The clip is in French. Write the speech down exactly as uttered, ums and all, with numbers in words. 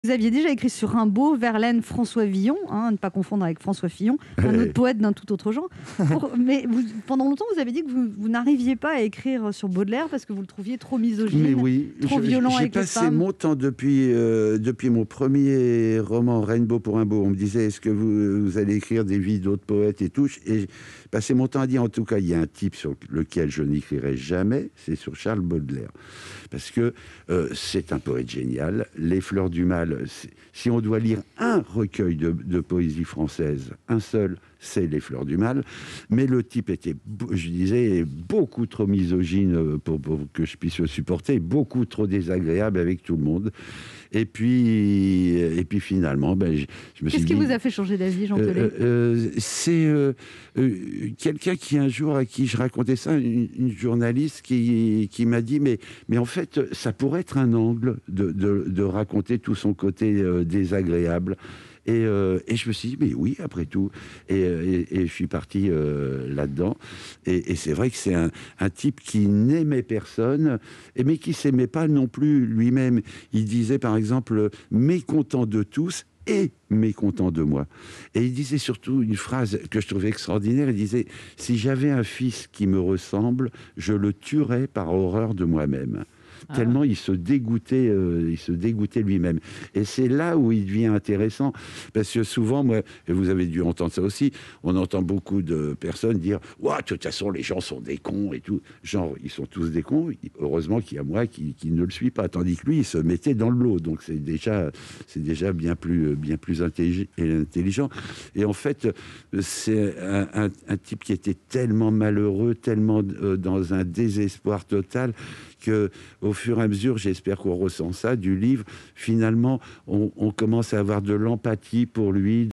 Vous aviez déjà écrit sur Rimbaud, Verlaine, François Villon, hein, à ne pas confondre avec François Fillon, un autre poète d'un tout autre genre. Pour, mais vous, pendant longtemps, vous avez dit que vous, vous n'arriviez pas à écrire sur Baudelaire parce que vous le trouviez trop misogyne, mais oui, trop je, violent j'ai avec les passé femmes. mon temps depuis, euh, depuis mon premier roman Rainbow pour un beau. On me disait, est-ce que vous, vous allez écrire des vies d'autres poètes et tout. Et j'ai passé mon temps à dire, en tout cas, il y a un type sur lequel je n'écrirai jamais, c'est sur Charles Baudelaire. Parce que euh, c'est un poète génial. Les Fleurs du Mal, si on doit lire un recueil de, de poésie française, un seul, c'est Les Fleurs du Mal. Mais le type était, je disais, beaucoup trop misogyne pour, pour que je puisse le supporter, beaucoup trop désagréable avec tout le monde. Et puis, et puis finalement, ben, je, je me suis Qu'est-ce qui dit, vous a fait changer d'avis, Jean euh, Telet? euh, C'est euh, euh, quelqu'un qui, un jour, à qui je racontais ça, une, une journaliste qui, qui m'a dit, mais, mais en fait, ça pourrait être un angle de, de, de raconter tout son côté euh, désagréable. Et, euh, et je me suis dit, mais oui, après tout. Et, et, et je suis parti euh, là-dedans. Et, et c'est vrai que c'est un, un type qui n'aimait personne, mais qui ne s'aimait pas non plus lui-même. Il disait, par exemple, mécontent de tous et mécontent de moi. Et il disait surtout une phrase que je trouvais extraordinaire. Il disait, si j'avais un fils qui me ressemble, je le tuerais par horreur de moi-même. Ah. Tellement il se dégoûtait, euh, il se dégoûtait lui-même. Et c'est là où il devient intéressant, parce que souvent, moi, et vous avez dû entendre ça aussi, on entend beaucoup de personnes dire « Ouais, de toute façon, les gens sont des cons et tout ». Genre, ils sont tous des cons. Heureusement qu'il y a moi qui, qui ne le suis pas, tandis que lui, il se mettait dans le lot. Donc c'est déjà, c'est déjà bien plus, bien plus intelligent. Et en fait, c'est un, un, un type qui était tellement malheureux, tellement euh, dans un désespoir total, que au fur et à mesure, j'espère qu'on ressent ça du livre, finalement, on, on commence à avoir de l'empathie pour lui,